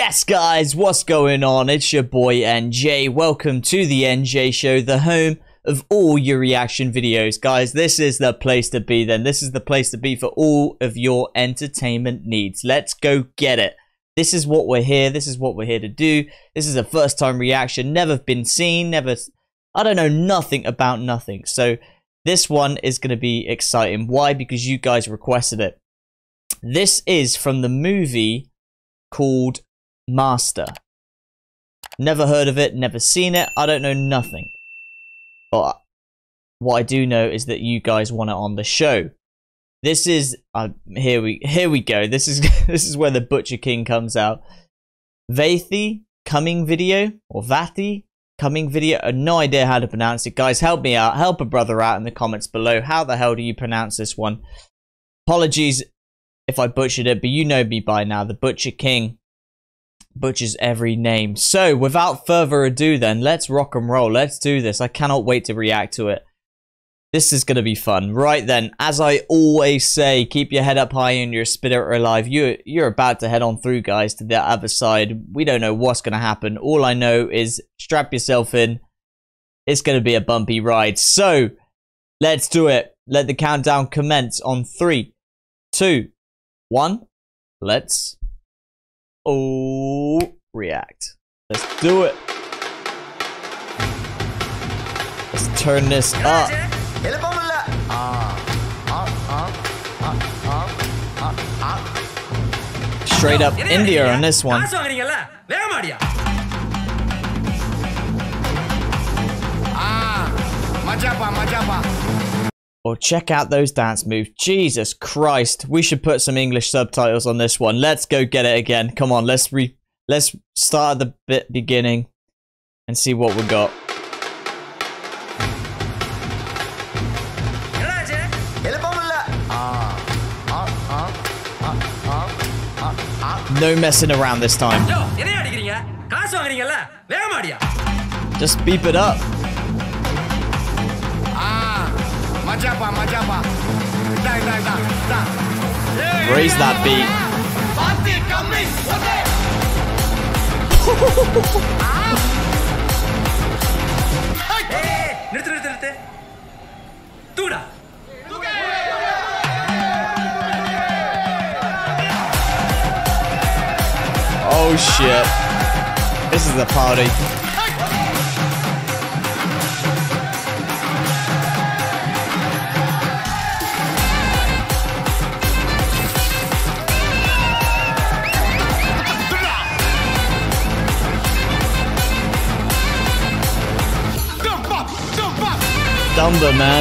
Yes, guys, what's going on? It's your boy NJ. Welcome to the NJ Show, the home of all your reaction videos. Guys, this is the place to be then. This is the place to be for all of your entertainment needs. Let's go get it. This is what we're here. This is what we're here to do. This is a first time reaction. Never been seen. I don't know nothing about nothing. So this one is going to be exciting. Why? Because you guys requested it. This is from the movie called Master. Never heard of it, never seen it, I don't know nothing. But what I do know is that you guys want it on the show. This is here we go. This is where the Butcher King comes out. Vathi coming video or Vathi coming video. I have no idea how to pronounce it. Guys, help me out. Help a brother out in the comments below. How the hell do you pronounce this one? Apologies if I butchered it, but you know me by now. The Butcher King butchers every name. So without further ado then, let's rock and roll. Let's do this. I cannot wait to react to it. This is going to be fun. Right then, as I always say, keep your head up high and your spirit alive. You're about to head on through, guys, to the other side. We don't know what's going to happen. All I know is strap yourself in. It's going to be a bumpy ride. So let's do it. Let the countdown commence on 3, 2, 1. Let's react. Let's do it. Let's turn this up. Straight up India on this one. Well, check out those dance moves. Jesus Christ. We should put some English subtitles on this one. Let's go get it again. Come on, let's start at the beginning and see what we got. No messing around this time. Just beep it up. Raise that beat. Oh shit. This is the party. Dumber, man.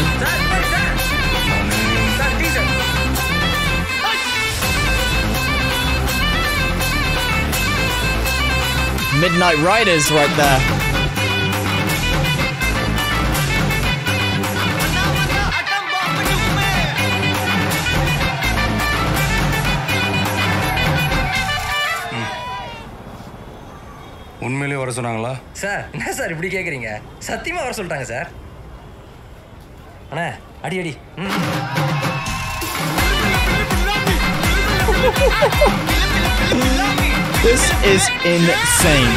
Midnight Riders right there. உண்மையிலே வர சொன்னாங்களா sir? என்ன sir இப்படி கேக்குறீங்க? சத்தியமா வர சொல்லிட்டாங்க sir. அண்ணா அடி அடி. This is insane.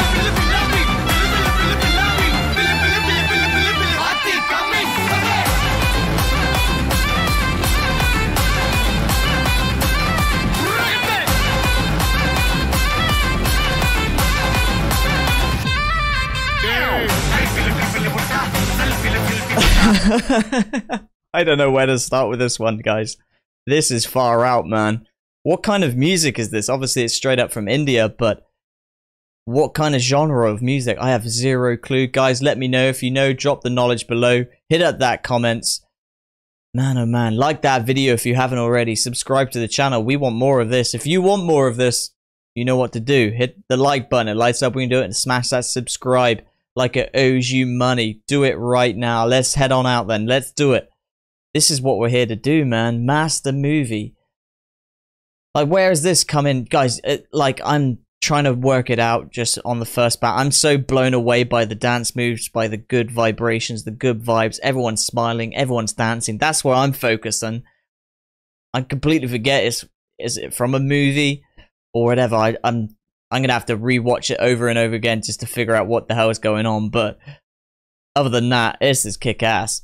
I don't know where to start with this one, guys. This is far out, man. What kind of music is this? Obviously, it's straight up from India, but what kind of genre of music? I have zero clue. Guys, let me know if you know. Drop the knowledge below. Hit up that comments. Man, oh man. Like that video if you haven't already. Subscribe to the channel. We want more of this. If you want more of this, you know what to do. Hit the like button. It lights up when you do it. And smash that subscribe like it owes you money. Do it right now. Let's head on out then. Let's do it. This is what we're here to do, man. Master movie. Like, where is this coming? Guys, like, I'm trying to work it out just on the first bat. I'm so blown away by the dance moves, by the good vibrations, the good vibes. Everyone's smiling, everyone's dancing. That's where I'm focused on. I completely forget is it from a movie or whatever. I'm I'm going to have to rewatch it over and over again just to figure out what the hell is going on. But other than that, this is kick-ass.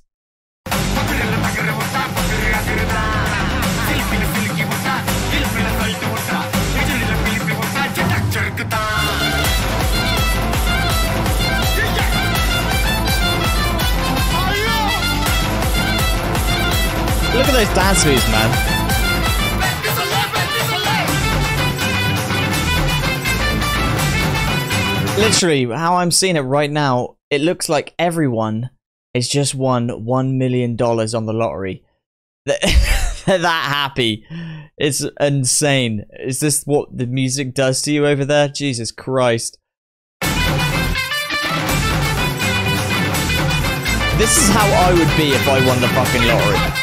Look at those dance moves, man. Literally, how I'm seeing it right now, it looks like everyone has just won $1 million on the lottery. They're that happy. It's insane. Is this what the music does to you over there? Jesus Christ. This is how I would be if I won the fucking lottery.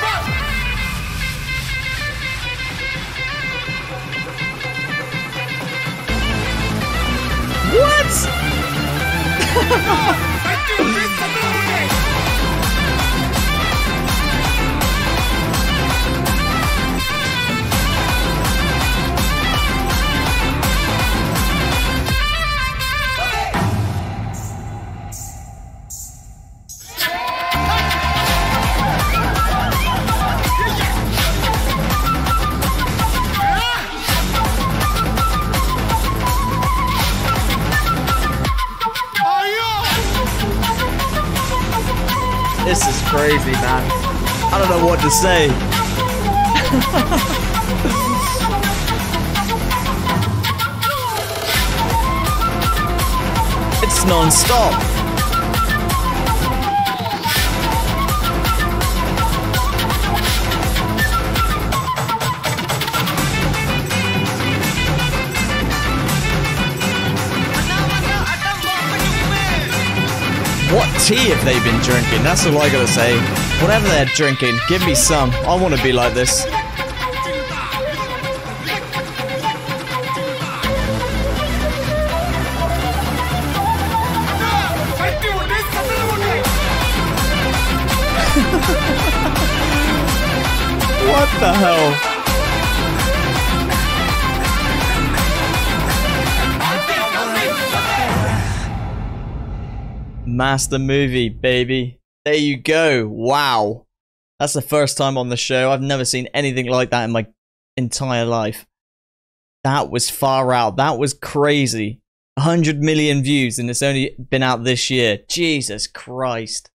What? This is crazy, man. I don't know what to say. It's non-stop. What tea have they been drinking? That's all I gotta say. Whatever they're drinking, give me some. I want to be like this. What the hell? Master movie, baby. There you go. Wow. That's the first time on the show. I've never seen anything like that in my entire life. That was far out. That was crazy. 100 million views and it's only been out this year. Jesus Christ.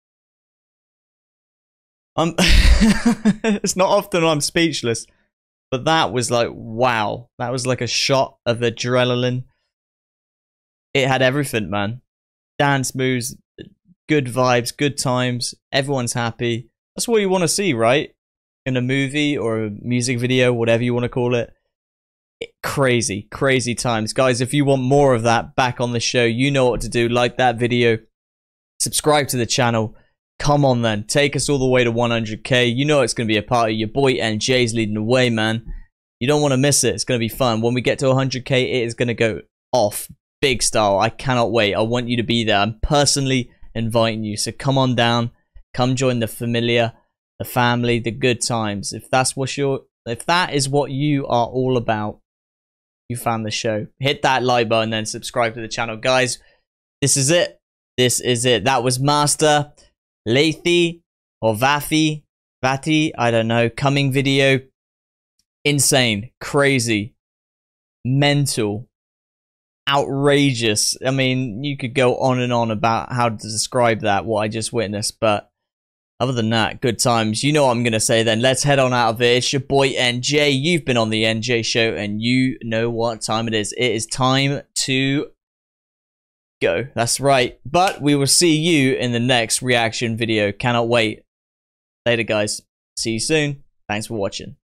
It's not often I'm speechless, but that was like, wow. That was like a shot of adrenaline. It had everything, man. Dance moves, good vibes, good times, everyone's happy. That's what you want to see, right? In a movie or a music video, whatever you want to call it. Crazy, crazy times. Guys, if you want more of that back on the show, you know what to do. Like that video, subscribe to the channel. Come on then, take us all the way to 100k. You know it's going to be a party. Your boy NJ's leading the way, man. You don't want to miss it. It's going to be fun. When we get to 100k, it is going to go off. Big style. I cannot wait. I want you to be there. I'm personally inviting you. So come on down. Come join the familiar, the family, the good times. If that is what you are all about, you found the show. Hit that like button and subscribe to the channel. Guys, this is it. This is it. That was Master Lathy or Vati, I don't know. Coming video. Insane. Crazy. Mental. Outrageous. I mean, you could go on and on about how to describe that, what I just witnessed, but other than that, good times. You know what I'm going to say then. Let's head on out of here. It's your boy NJ. You've been on the NJ show and you know what time it is. It is time to go. That's right. But we will see you in the next reaction video. Cannot wait. Later, guys. See you soon. Thanks for watching.